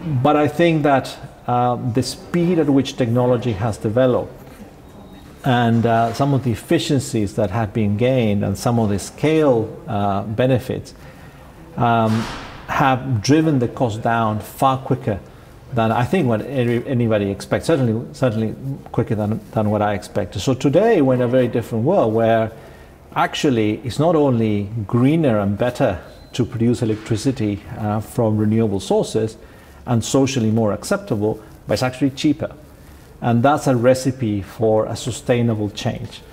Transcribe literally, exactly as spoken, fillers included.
but I think that uh, the speed at which technology has developed and uh, some of the efficiencies that have been gained and some of the scale uh, benefits um, have driven the cost down far quicker than I think what anybody expects, certainly certainly quicker than, than what I expected. So today we're in a very different world where actually it's not only greener and better to produce electricity uh, from renewable sources and socially more acceptable, but it's actually cheaper. And that's a recipe for a sustainable change.